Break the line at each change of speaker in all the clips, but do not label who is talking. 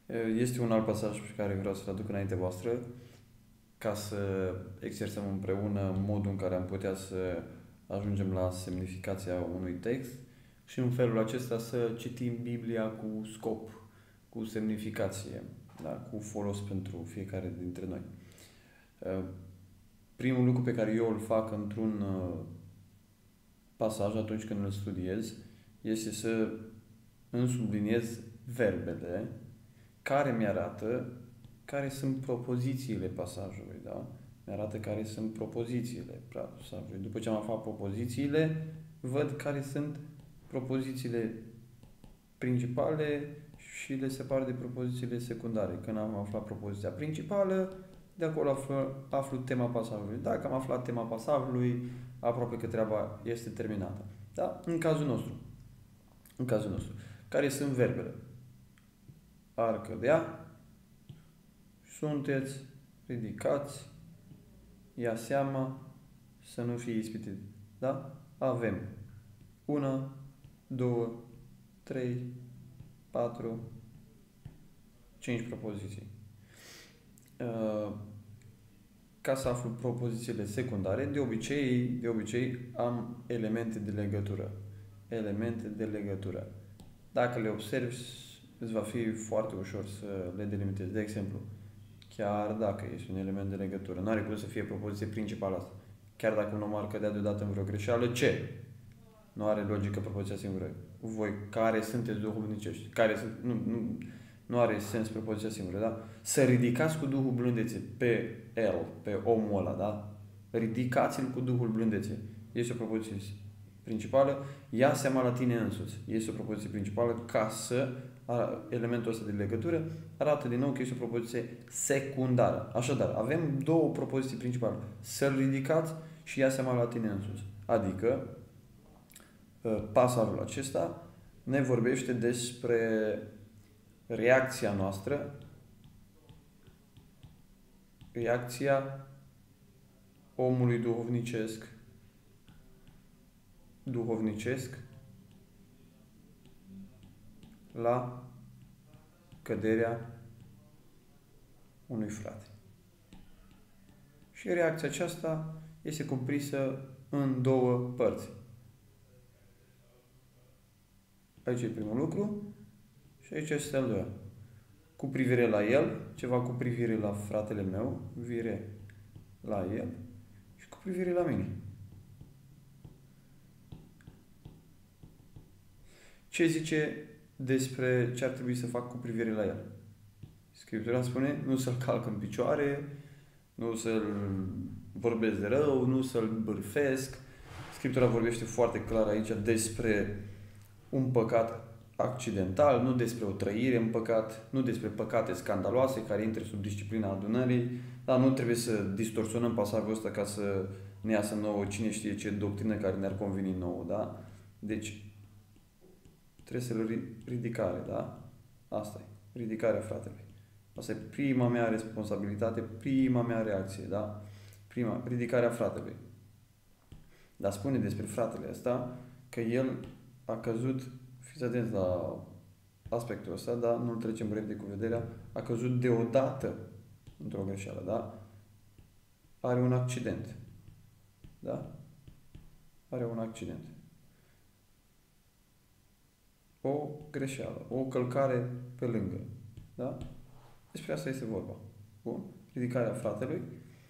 Este un alt pasaj pe care vreau să-l aduc înaintea voastră ca să exersăm împreună modul în care am putea să ajungem la semnificația unui text și în felul acesta să citim Biblia cu scop, cu semnificație, da? Cu folos pentru fiecare dintre noi. Primul lucru pe care eu îl fac într-un pasaj atunci când îl studiez este să îmi subliniez verbele care mi-arată care sunt propozițiile pasajului, da? Mi-arată care sunt propozițiile pasajului. După ce am aflat propozițiile, văd care sunt propozițiile principale și le separ de propozițiile secundare. Când am aflat propoziția principală, de acolo aflu tema pasajului. Dacă am aflat tema pasajului, aproape că treaba este terminată. Da? În cazul nostru, care sunt verbele? Ar cădea, sunteți, ridicați, ia seama, să nu fie ispitit. Da? Avem 1, 2, 3, 4, 5 propoziții. Ca să aflu propozițiile secundare, de obicei am elemente de legătură. Elemente de legătură. Dacă le observi, îți va fi foarte ușor să le delimitezi. De exemplu, chiar dacă este un element de legătură, nu are cum să fie propoziție principală asta. Chiar dacă un om ar cădea deodată în vreo greșeală, ce? Nu are logică propoziția singură. Voi care sunteți duhovnicești? Nu are sens propoziția singură, da? Să ridicați cu Duhul blândețe pe el, pe omul ăla, da? Ridicați-l cu Duhul blândețe. Este o propoziție principală. Ia seama la tine însuți. Este o propoziție principală ca să elementul ăsta de legătură arată din nou că este o propoziție secundară. Așadar, avem două propoziții principale. Să-l ridicați și ia seama la tine însuți. Adică, pasajul acesta ne vorbește despre reacția noastră, reacția omului duhovnicesc la căderea unui frate. Și reacția aceasta este cuprinsă în două părți. Aici e primul lucru și aici este al doilea. Cu privire la el, ceva cu privire la fratele meu, privire la el și cu privire la mine. Ce zice despre ce ar trebui să fac cu privire la el? Scriptura spune, nu să-l calc în picioare, nu să-l vorbesc de rău, nu să-l bârfesc. Scriptura vorbește foarte clar aici despre un păcat accidental, nu despre o trăire în păcat, nu despre păcate scandaloase care intră sub disciplina adunării, dar nu trebuie să distorsionăm pasajul ăsta ca să ne iasă nouă cine știe ce doctrină care ne-ar conveni nouă, da? Deci, trebuie să-l ridicare, da? Asta e, ridicarea fratelui. Asta e prima mea responsabilitate, prima mea reacție, da? Ridicarea fratelui. Dar spune despre fratele ăsta că el a căzut, fiți atenți la aspectul ăsta, dar nu-l trecem repede cu vederea, a căzut deodată într-o greșeală, da? Are un accident, da? Are un accident. O greșeală, o călcare pe lângă, da? Despre asta este vorba. Bun? Ridicarea fratelui.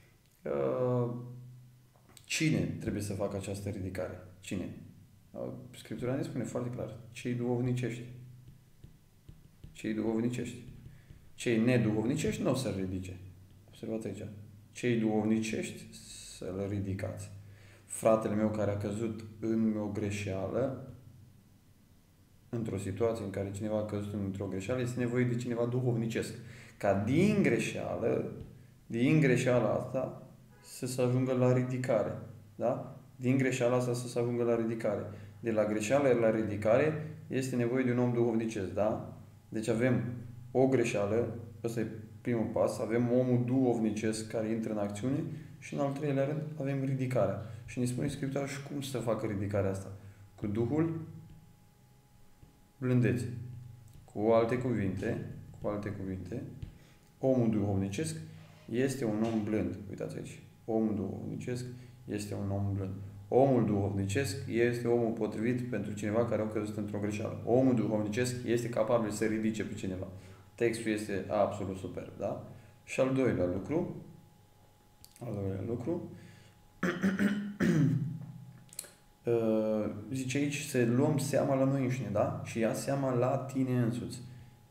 Cine trebuie să facă această ridicare? Cine? Scriptura ne spune foarte clar. Cei duhovnicești. Cei duhovnicești. Cei neduhovnicești nu o să-l ridice. Observați aici. Cei duhovnicești să-l ridicați. Fratele meu care a căzut în o greșeală, într-o situație în care cineva a căzut într-o greșeală, este nevoie de cineva duhovnicesc. Ca din greșeala asta să se ajungă la ridicare. Da? Din greșeala asta să se ajungă la ridicare. De la greșeală la ridicare este nevoie de un om duhovnicesc. Da? Deci avem o greșeală, ăsta e primul pas, avem omul duhovnicesc care intră în acțiune și în al treilea rând avem ridicarea. Și ne spune Scriptura și cum să facă ridicarea asta. Cu Duhul blândețe. Cu alte cuvinte, cu alte cuvinte, omul duhovnicesc este un om blând. Uitați aici. Omul duhovnicesc este un om blând. Omul duhovnicesc este omul potrivit pentru cineva care a căzut într-o greșeală. Omul duhovnicesc este capabil să ridice pe cineva. Textul este absolut superb, da? Și al doilea lucru, zice aici să luăm seama la noi înșine, da? Și ia seama la tine însuți.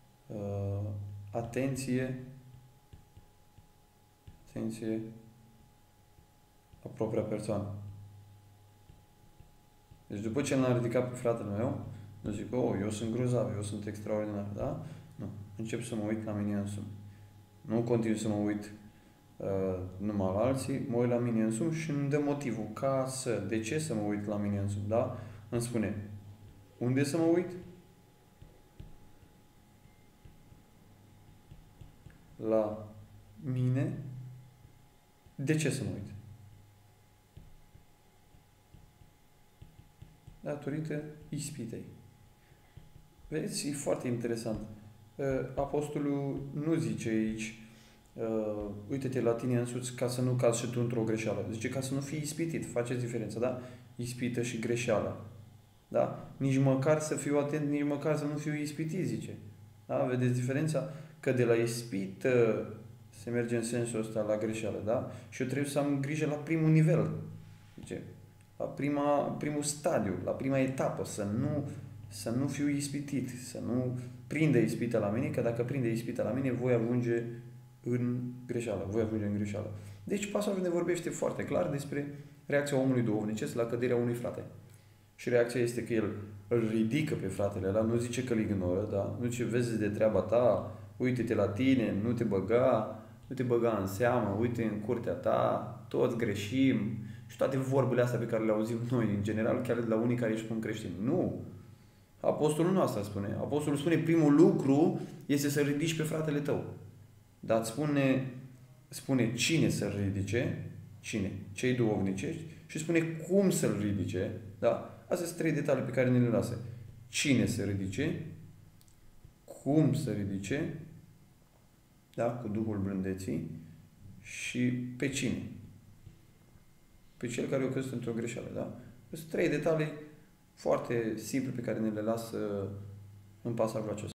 Atenție la propria persoană. Deci după ce l-am ridicat pe fratele meu, nu zic, eu sunt grozav, eu sunt extraordinar, da? Nu. Încep să mă uit la mine însumi. Nu continui să mă uit numai la alții, mă uit la mine însumi și îmi dă motivul de ce să mă uit la mine însumi, da? Îmi spune, unde să mă uit? La mine. De ce să mă uit? Datorită ispitei. Vedeți, e foarte interesant. Apostolul nu zice aici, uite-te la tine însuți ca să nu cazi și tu într-o greșeală. Zice ca să nu fii ispitit. Faceți diferența, da? Ispită și greșeală. Da? Nici măcar să fiu atent, nici măcar să nu fiu ispitit, zice. Da? Vedeți diferența? Că de la ispită se merge în sensul ăsta la greșeală, da? Și eu trebuie să am grijă la primul nivel. Zice, la primul stadiu, la prima etapă, să nu fiu ispitit, să nu prinde ispită la mine, că dacă prinde ispită la mine, voi ajunge în greșeală. Deci pasajul ne vorbește foarte clar despre reacția omului duhovnicesc la căderea unui frate. Și reacția este că el îl ridică pe fratele ăla, nu zice că îl ignoră, da? Nu zice, vezi de treaba ta, uite-te la tine, nu te băga în seamă, uite în curtea ta, toți greșim și toate vorbele astea pe care le auzim noi, în general, chiar de la unii care își spun creștini. Nu! Apostolul nu asta spune. Apostolul spune, primul lucru este să ridici pe fratele tău. Dar spune cine să-l ridice, cine? Cei duhovnicești, și spune cum să-l ridice, da? Astea sunt 3 detalii pe care ne le lasă. Cine să ridice, cum să ridice, da? Cu Duhul blândeții, și pe cine? Pe cel care o căzut într-o greșeală, da? Sunt 3 detalii foarte simple pe care ne le lasă în pasajul acesta.